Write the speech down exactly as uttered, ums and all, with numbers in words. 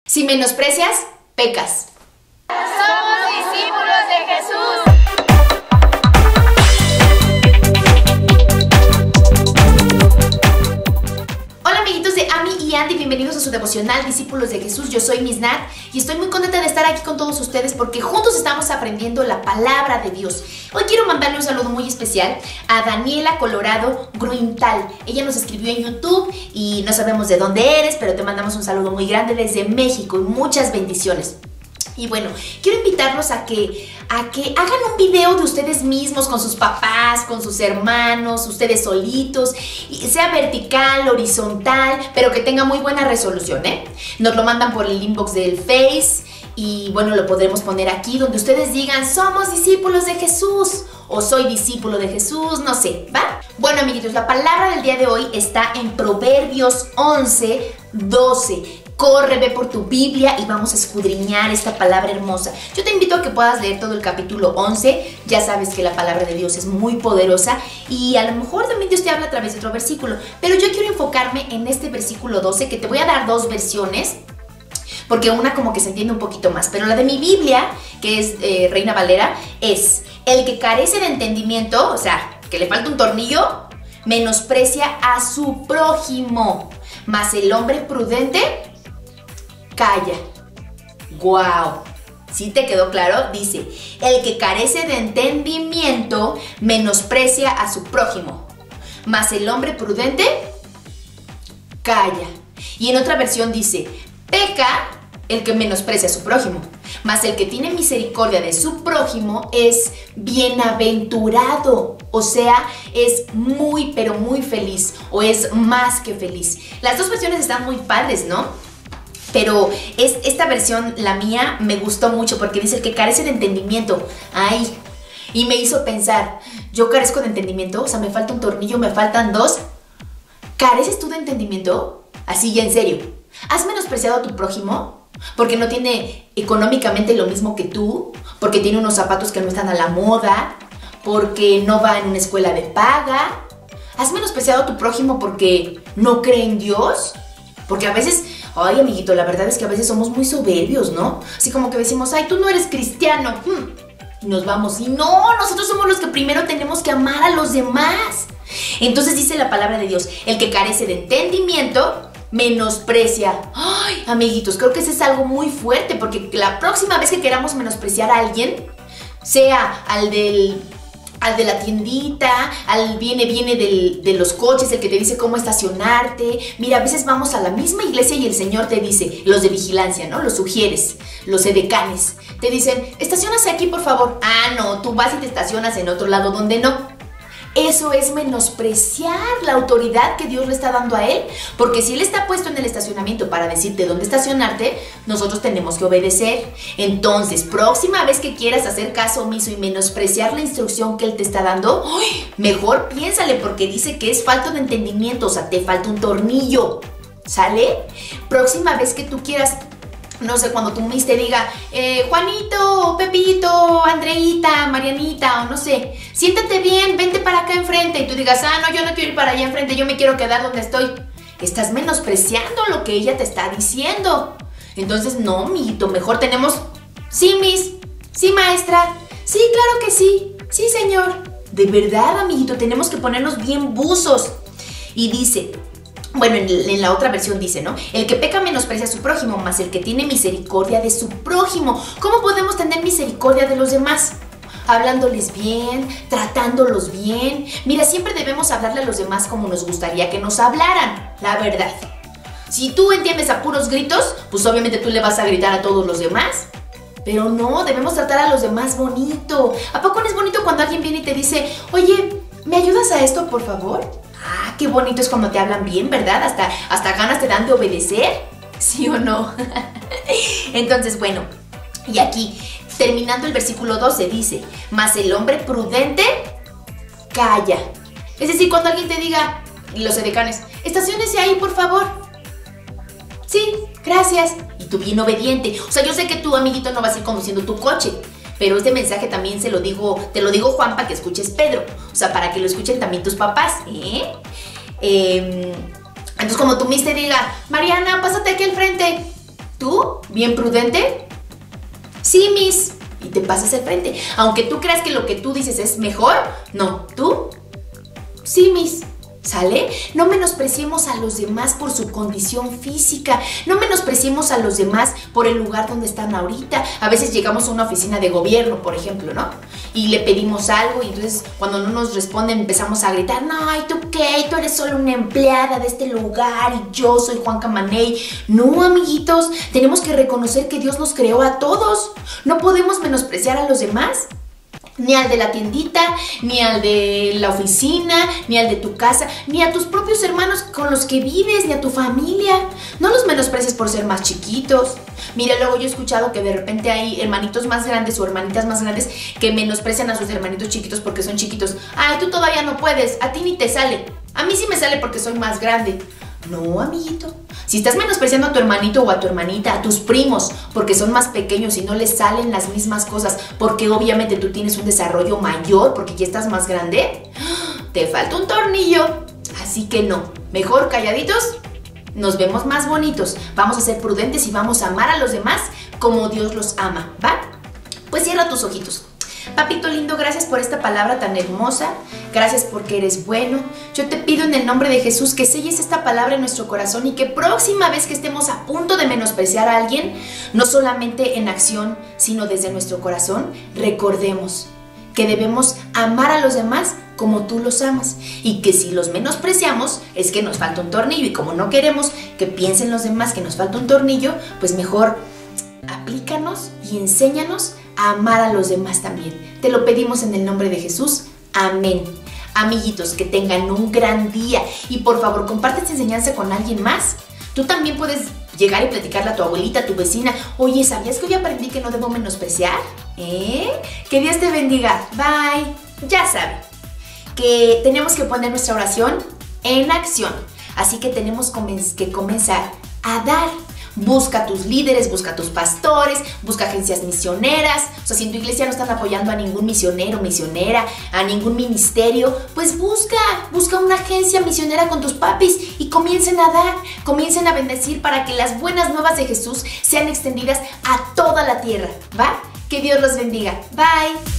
Si menosprecias, pecas. Somos discípulos de Jesús. Hola amiguitos de Ami y Andy, bienvenidos a su devocional Discípulos de Jesús. Yo soy Miss Nat y estoy muy contenta de estar aquí con todos ustedes porque juntos estamos aprendiendo la palabra de Dios. Hoy quiero mandarle un saludo muy especial a Daniela Colorado Gruintal. Ella nos escribió en YouTube y no sabemos de dónde eres, pero te mandamos un saludo muy grande desde México y muchas bendiciones. Y bueno, quiero invitarlos a que, a que hagan un video de ustedes mismos con sus papás, con sus hermanos, ustedes solitos, y sea vertical, horizontal, pero que tenga muy buena resolución, ¿eh? Nos lo mandan por el inbox del Face y bueno, lo podremos poner aquí donde ustedes digan, somos discípulos de Jesús o soy discípulo de Jesús, no sé, ¿va? Bueno, amiguitos, la palabra del día de hoy está en Proverbios once, doce. Corre, ve por tu Biblia y vamos a escudriñar esta palabra hermosa. Yo te invito a que puedas leer todo el capítulo once. Ya sabes que la palabra de Dios es muy poderosa y a lo mejor también Dios te habla a través de otro versículo. Pero yo quiero enfocarme en este versículo doce, que te voy a dar dos versiones, porque una como que se entiende un poquito más. Pero la de mi Biblia, que es eh, Reina Valera, es: el que carece de entendimiento, o sea, que le falta un tornillo, menosprecia a su prójimo, mas el hombre prudente calla. ¡Guau! ¿Sí te quedó claro? Dice, el que carece de entendimiento menosprecia a su prójimo, mas el hombre prudente calla. Y en otra versión dice, peca el que menosprecia a su prójimo, mas el que tiene misericordia de su prójimo es bienaventurado. O sea, es muy, pero muy feliz, o es más que feliz. Las dos versiones están muy padres, ¿no? Pero es, esta versión, la mía, me gustó mucho porque dice el que carece de entendimiento. Ay, y me hizo pensar, yo carezco de entendimiento, o sea, me falta un tornillo, me faltan dos. ¿Careces tú de entendimiento? Así ya en serio. ¿Has menospreciado a tu prójimo? Porque no tiene económicamente lo mismo que tú, porque tiene unos zapatos que no están a la moda, porque no va en una escuela de paga. ¿Has menospreciado a tu prójimo porque no cree en Dios? Porque a veces... Ay, amiguito, la verdad es que a veces somos muy soberbios, ¿no? Así como que decimos, ay, tú no eres cristiano. Hmm. Y nos vamos. Y no, nosotros somos los que primero tenemos que amar a los demás. Entonces dice la palabra de Dios, el que carece de entendimiento menosprecia. Ay, amiguitos, creo que eso es algo muy fuerte, porque la próxima vez que queramos menospreciar a alguien, sea al del... al de la tiendita, al viene, viene del, de los coches, el que te dice cómo estacionarte. Mira, a veces vamos a la misma iglesia y el Señor te dice, los de vigilancia, ¿no? Los sugieres, los edecanes, te dicen, estaciónase aquí, por favor. Ah, no, tú vas y te estacionas en otro lado donde no. Eso es menospreciar la autoridad que Dios le está dando a él, porque si él está puesto en el estacionamiento para decirte dónde estacionarte, nosotros tenemos que obedecer. Entonces, próxima vez que quieras hacer caso omiso y menospreciar la instrucción que él te está dando, ¡ay!, mejor piénsale, porque dice que es falta de entendimiento, o sea, te falta un tornillo, ¿sale? Próxima vez que tú quieras, no sé, cuando tu mis te diga, eh, Juanito, Pepito, Andreita, Marianita, o no sé, siéntate bien, vente para acá enfrente, y tú digas, ah, no, yo no quiero ir para allá enfrente, yo me quiero quedar donde estoy. Estás menospreciando lo que ella te está diciendo. Entonces, no, mijito, mejor tenemos, sí, mis, sí, maestra, sí, claro que sí, sí, señor. De verdad, amiguito, tenemos que ponernos bien buzos. Y dice... Bueno, en, en la otra versión dice, ¿no? El que peca menosprecia a su prójimo, mas el que tiene misericordia de su prójimo. ¿Cómo podemos tener misericordia de los demás? Hablándoles bien, tratándolos bien. Mira, siempre debemos hablarle a los demás como nos gustaría que nos hablaran, la verdad. Si tú entiendes a puros gritos, pues obviamente tú le vas a gritar a todos los demás. Pero no, debemos tratar a los demás bonito. ¿A poco no es bonito cuando alguien viene y te dice, oye, ¿me ayudas a esto, por favor? Ah, qué bonito es cuando te hablan bien, ¿verdad? Hasta, hasta ganas te dan de obedecer, ¿sí o no? Entonces, bueno, y aquí, terminando el versículo doce, dice, mas el hombre prudente calla. Es decir, cuando alguien te diga, y los edecanes, estaciónese ahí, por favor. Sí, gracias. Y tú bien obediente. O sea, yo sé que tú, amiguito, no vas a ir conduciendo tu coche, pero este mensaje también se lo digo, te lo digo, Juan, para que escuches Pedro. O sea, para que lo escuchen también tus papás, ¿eh? eh Entonces, como tu mis te diga, Mariana, pásate aquí al frente. ¿Tú? ¿Bien prudente? Sí, Miss. Y te pasas al frente. Aunque tú creas que lo que tú dices es mejor, no. ¿Tú? Sí, Miss. ¿Sale? No menospreciemos a los demás por su condición física. No menospreciemos a los demás por el lugar donde están ahorita. A veces llegamos a una oficina de gobierno, por ejemplo, ¿no? Y le pedimos algo y entonces cuando no nos responden empezamos a gritar: no, ¿y tú qué? Tú eres solo una empleada de este lugar y yo soy Juan Camaney. No, amiguitos, tenemos que reconocer que Dios nos creó a todos. No podemos menospreciar a los demás. Ni al de la tiendita, ni al de la oficina, ni al de tu casa, ni a tus propios hermanos con los que vives, ni a tu familia. No los menosprecies por ser más chiquitos. Mira, luego yo he escuchado que de repente hay hermanitos más grandes o hermanitas más grandes que menosprecian a sus hermanitos chiquitos porque son chiquitos. Ay, tú todavía no puedes, a ti ni te sale. A mí sí me sale porque soy más grande. No, amiguito. Si estás menospreciando a tu hermanito o a tu hermanita, a tus primos, porque son más pequeños y no les salen las mismas cosas, porque obviamente tú tienes un desarrollo mayor, porque ya estás más grande, te falta un tornillo. Así que no, mejor calladitos, nos vemos más bonitos. Vamos a ser prudentes y vamos a amar a los demás como Dios los ama, ¿va? Pues cierra tus ojitos. Papito lindo, gracias por esta palabra tan hermosa. Gracias porque eres bueno. Yo te pido en el nombre de Jesús que selles esta palabra en nuestro corazón y que próxima vez que estemos a punto de menospreciar a alguien, no solamente en acción, sino desde nuestro corazón, recordemos que debemos amar a los demás como tú los amas y que si los menospreciamos es que nos falta un tornillo, y como no queremos que piensen los demás que nos falta un tornillo, pues mejor aplícanos y enséñanos a amar a los demás también. Te lo pedimos en el nombre de Jesús. Amén. Amiguitos, que tengan un gran día y por favor comparte esta enseñanza con alguien más. Tú también puedes llegar y platicarle a tu abuelita, a tu vecina: oye, ¿sabías que hoy aprendí que no debo menospreciar? ¿Eh? Que Dios te bendiga. Bye. Ya saben que tenemos que poner nuestra oración en acción. Así que tenemos que comenzar a dar. Busca a tus líderes, busca a tus pastores, busca agencias misioneras. O sea, si en tu iglesia no están apoyando a ningún misionero, misionera, a ningún ministerio, pues busca, busca una agencia misionera con tus papis y comiencen a dar, comiencen a bendecir para que las buenas nuevas de Jesús sean extendidas a toda la tierra, ¿va? Que Dios los bendiga. Bye.